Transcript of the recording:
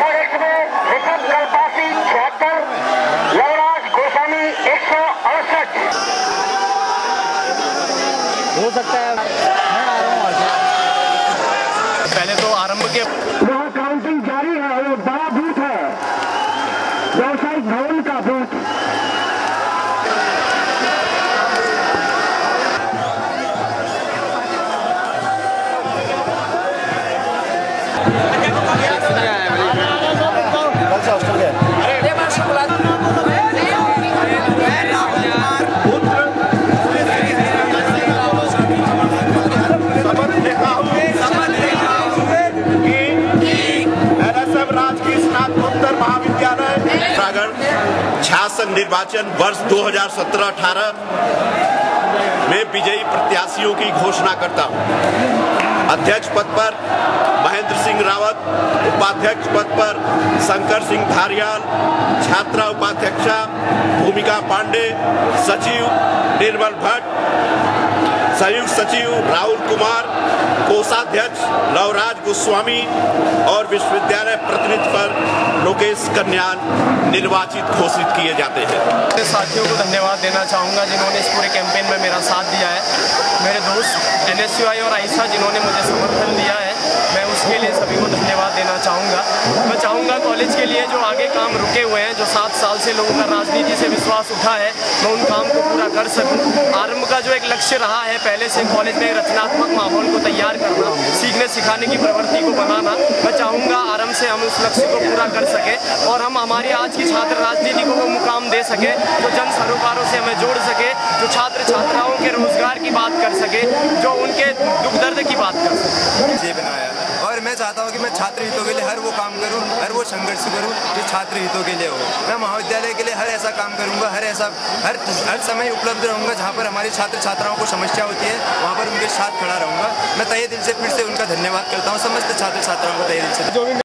और इसमें ऋषभ कल्पासी 76, लवराज गोस्वामी 168। हो सकता है मैं आ रहा हूँ वहाँ से। पहले तो आरंभ के वहाँ काउंटिंग जारी है। वो बड़ा बूथ है, व्यावसायिक भवन का बूथ। शासन निर्वाचन वर्ष 2017-18 में विजयी प्रत्याशियों की घोषणा करता हूं। अध्यक्ष पद पर महेंद्र सिंह रावत, उपाध्यक्ष पद पर शंकर सिंह धारियाल, छात्रा उपाध्यक्षा भूमिका पांडे, सचिव निर्मल भट्ट, संयुक्त सचिव राहुल कुमार, कोषाध्यक्ष लवराज गोस्वामी और विश्वविद्यालय प्रतिनिधि पर लोकेश कन्याल निर्वाचित घोषित किए जाते हैं। साथियों को धन्यवाद देना चाहूँगा जिन्होंने इस पूरे कैंपेन में मेरा साथ दिया है। मेरे दोस्त NSUI और आयशा जिन्होंने मुझे समर्थन दिया है, मैं उसके लिए सभी को धन्यवाद देना चाहूँगा। मैं चाहूँगा कॉलेज के लिए जो आगे काम रुके हुए हैं, जो 7 साल से लोगों का राजनीति से विश्वास उठा है, मैं उन काम को पूरा कर सकूँ। आरंभ का जो एक लक्ष्य रहा है पहले से कॉलेज में रचनात्मक माहौल को तैयार करना, सीखने सिखाने की प्रवृत्ति को बनाना, मैं चाहूँगा आरंभ से हम उस लक्ष्य को पूरा कर सके और हम हमारी आज की छात्र राजनीति को वो मुकाम दे सके जो जन सरोकारों से हमें जोड़ सके, जो छात्र छात्राओं के रोजगार की बात कर सके, जो उनके दुख दर्द की बात कर सके। बनाया और मैं चाहता हूँ कि मैं छात्र हितों के लिए हर वो काम करूँ, हर वो संघर्ष करूँ जो छात्र हितों के लिए हो। मैं महाविद्यालय के लिए हर ऐसा काम करूँगा, हर समय उपलब्ध रहूँगा जहाँ पर हमारी छात्र छात्राओं को समस्या होती है, वहाँ पर उनके साथ खड़ा रहूँगा। मैं तहे दिल से फिर से उनका धन्यवाद करता हूँ, समस्त छात्र छात्राओं को तहे दिल से।